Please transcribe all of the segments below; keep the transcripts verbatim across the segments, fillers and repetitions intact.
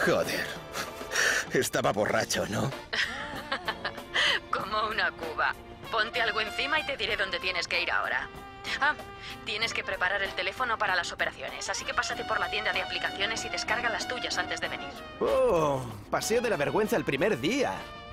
Joder. Estaba borracho, ¿no? Como una cuba. Ponte algo encima y te diré dónde tienes que ir ahora. Ah, tienes que preparar el teléfono para las operaciones, así que pásate por la tienda de aplicaciones y descarga las tuyas antes de venir. ¡Oh! Paseo de la vergüenza el primer día.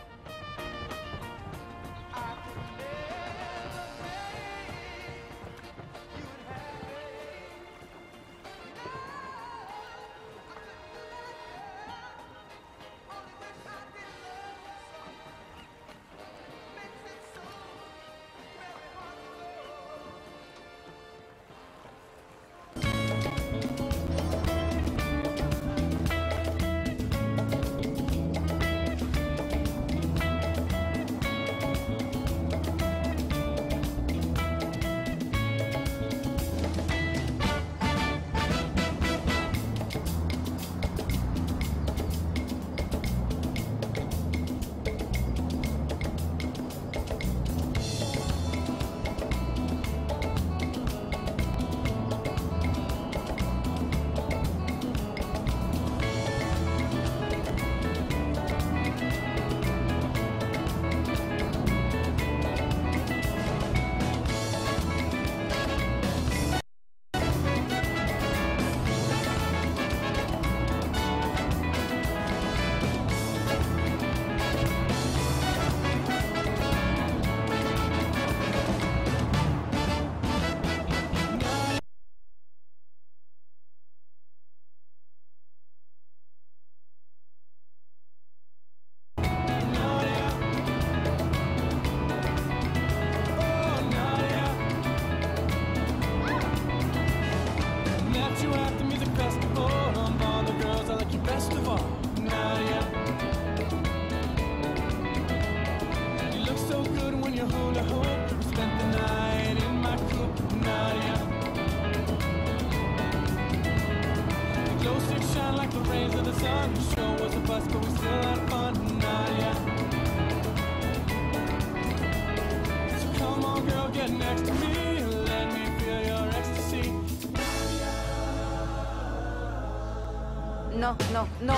No, no, no.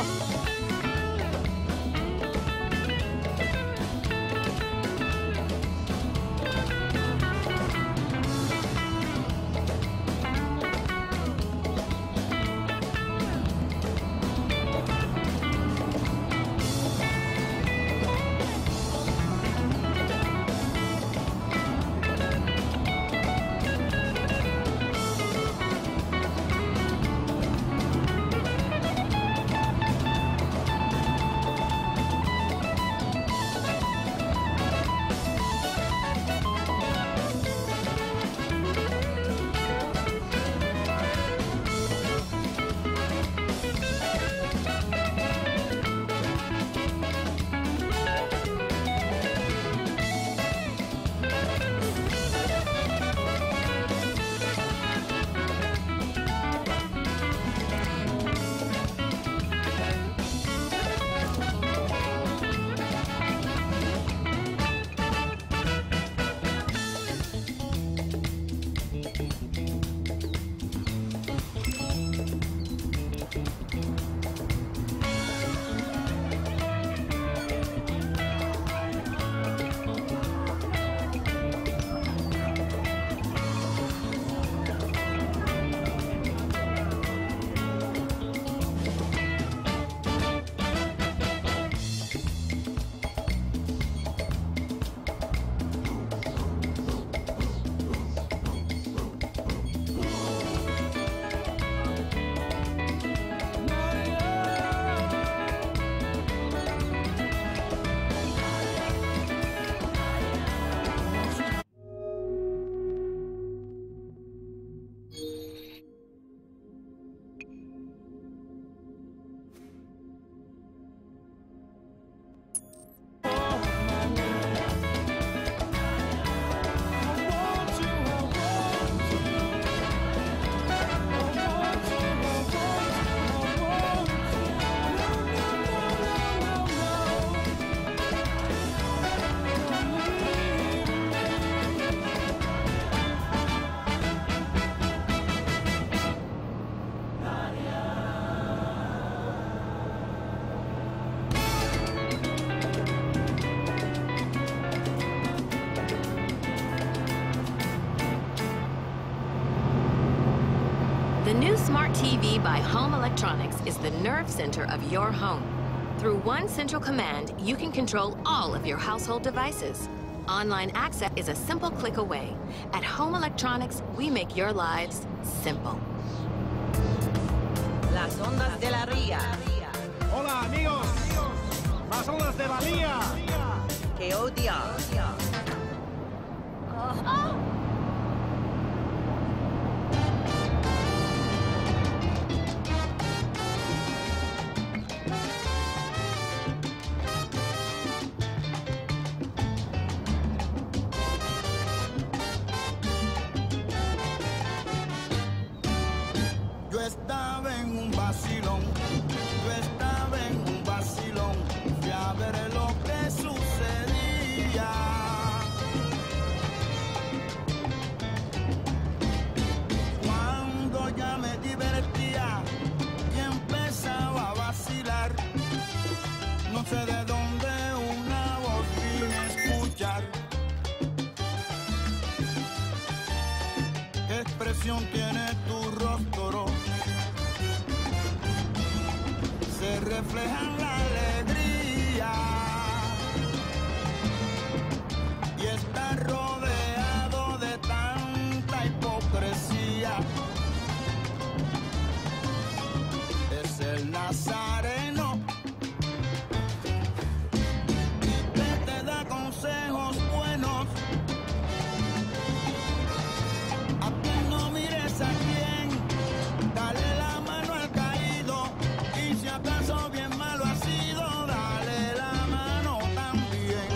new smart T V by Home Electronics is the nerve center of your home. Through one central command, you can control all of your household devices. Online access is a simple click away. At Home Electronics, we make your lives simple. Las ondas de la ría. Hola, amigos. Las ondas de la ría. Que odia. Oh. Yo estaba en un vacilón, yo estaba en un vacilón, fui a ver lo que sucedía. Cuando ya me divertía y empezaba a vacilar, no sé de dónde una voz vine a escuchar. ¿Qué expresión tiene tu rostro? Se refleja en la alegría y está rodeado de tanta hipocresía. Es el Nazareno que te da consejos buenos. A quien no mires a quien, dale la mano al caído. Y si acaso bien malo ha sido, dale la mano también.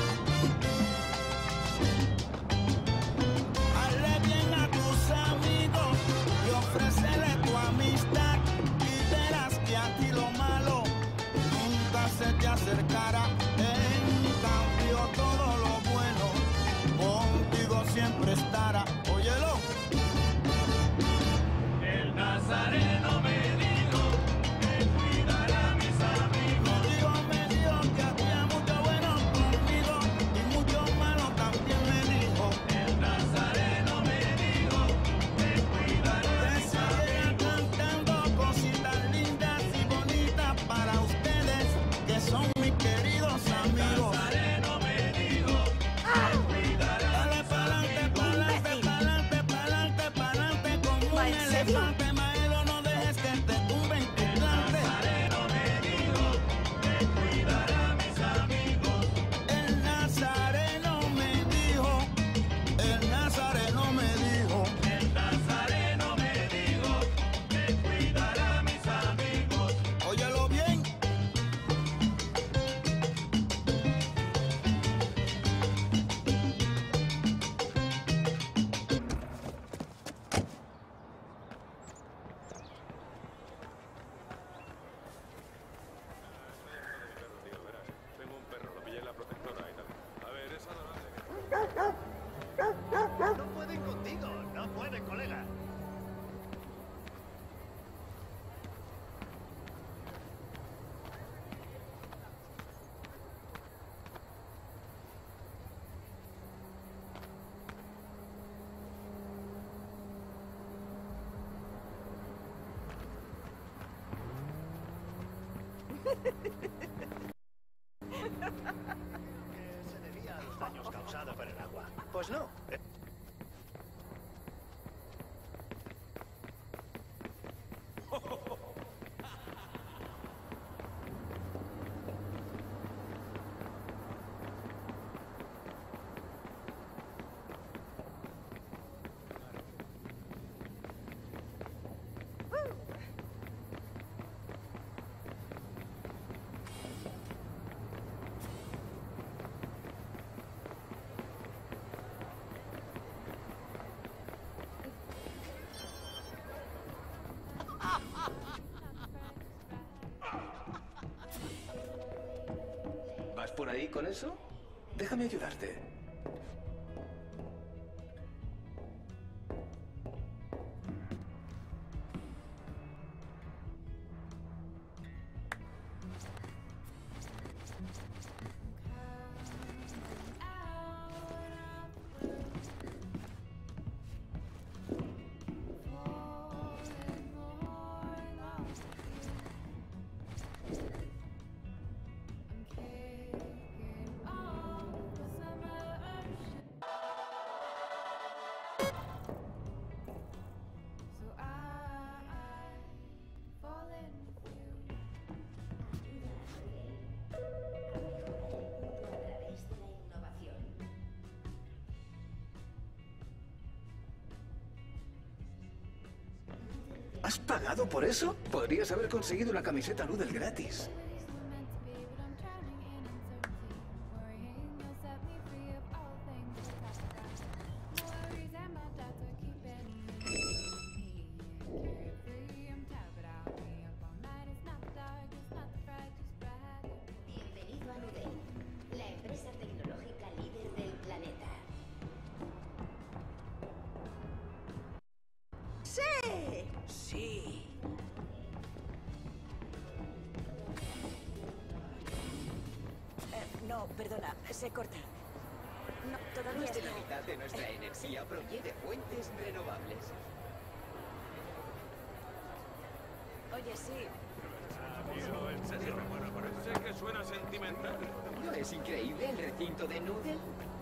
Hazle bien a tus amigos y ofrécele tu amistad. Y verás que a ti lo malo nunca se te acercará. En cambio todo lo bueno contigo siempre estará. Óyelo. El Nazareno me dijo que cuidara a mis amigos. Me dijo, me dijo que hacía mucho bueno conmigo y mucho malo también me dijo. El Nazareno me dijo que cuidara a mis amigos. Que siga cantando cositas lindas y bonitas para ustedes, que son mis queridos amigos. El Nazareno me dijo que cuidara. Dale pa'lante, pa'lante, pa'lante, pa'lante, pa'lante como un elefante. Maelo, no dejes que te tumben tu plante. El Nazareno me dijo que cuidara a mis amigos. El Nazareno me dijo, el Nazareno me dijo. El Nazareno me dijo que cuidara a mis amigos. Óyelo bien. Tengo un perro, lo pillé en la protectora y tal. A ver, es adorable. No pueden contigo, no pueden, colega. Que se debía a los daños causados por el agua. Pues no. Eh, ¿Vas por ahí con eso? Déjame ayudarte. ¿Has pagado por eso? Podrías haber conseguido una camiseta Noodle gratis. Bienvenido a Noodle, la empresa tecnológica líder del planeta. ¡Sí! Sí. Eh, no, perdona, se corta. No, todavía Más de la está- mitad de nuestra energía proviene de fuentes renovables. Oye, sí. Tío, en serio, bueno, parece que suena sentimental. ¿No es increíble el recinto de Noodle?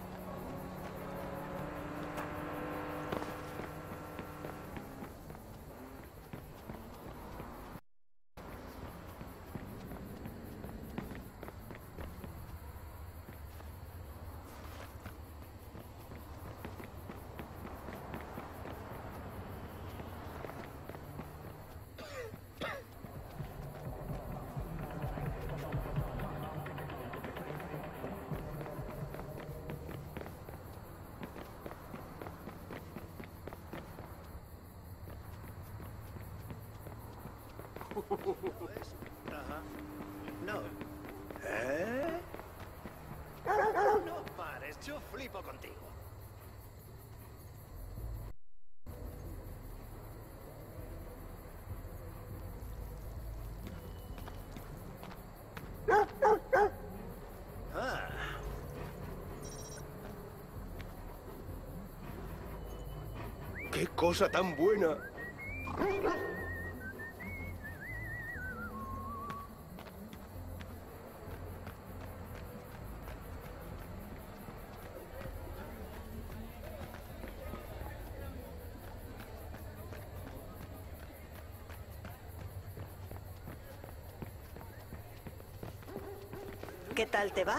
Ajá. No. ¿Eh? No pares, yo flipo contigo. Ah. ¡Qué cosa tan buena! ¿Qué tal te va?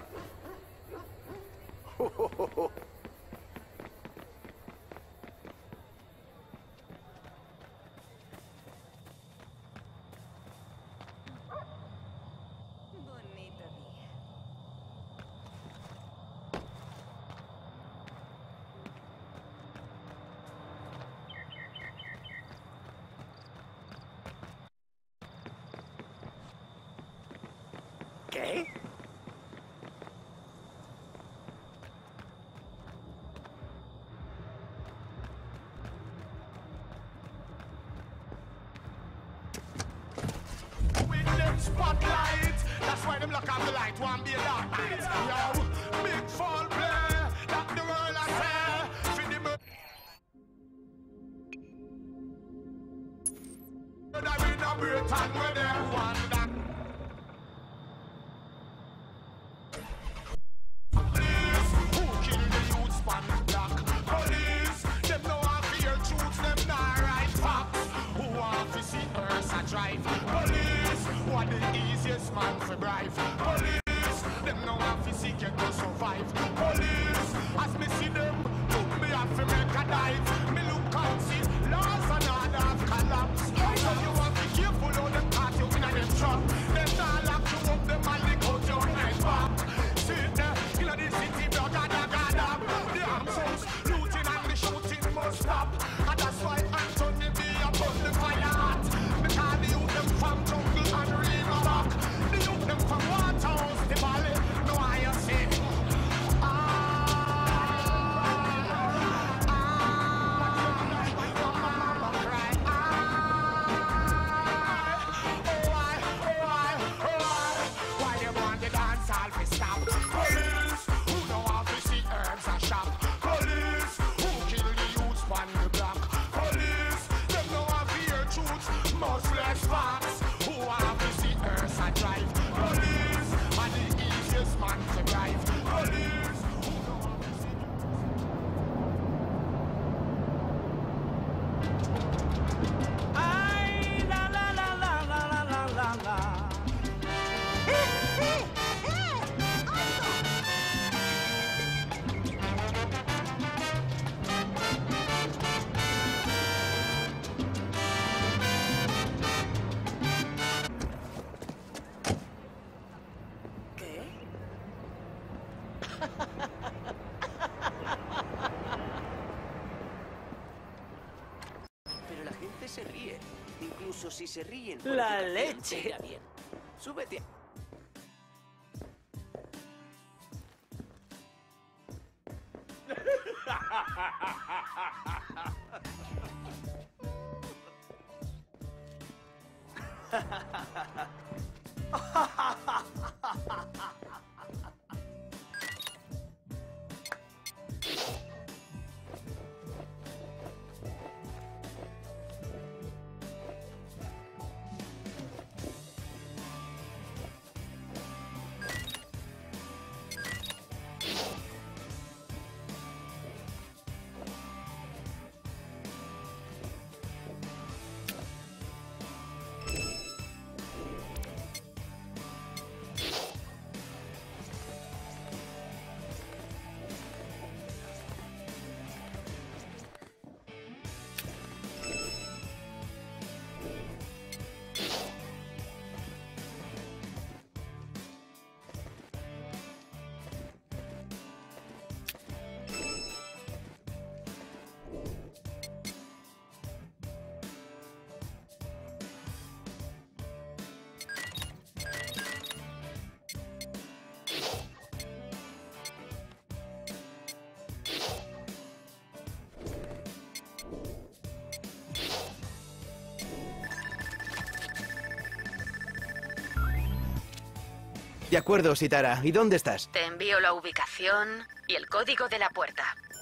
Bonito día. ¿Qué? With them spotlight, that's why them lock off the light, one be a dark night. Yo, big fall play, that the world I say, for the murder in a Britain where they want that. Police, who kill the youth span black? Police, them no have fear truths, them not right facts. Who want to see earth a drive? Police, what the easiest man for bribe? Police, them no have to seek it to survive. Police, as me see them, look me have to make a dive. Me look and see laws and order have collapsed. So you have to be careful how them caught you in a them trap. Them not lock you up, them and lick out your head back. See there, in the city, blah, blah, blah, blah, blah. The arms house, looting and the shooting must stop. And that's why Anthony B upon the fire hot. Because the youth them from jungle and river back. The youth them from Waterhouse, the valley, no I see. Ah, ah, Pero la gente se ríe. Incluso si se ríen. por La equivocación, leche. te irá bien. Súbete. De acuerdo, Sitara. ¿Y dónde estás? Te envío la ubicación y el código de la puerta.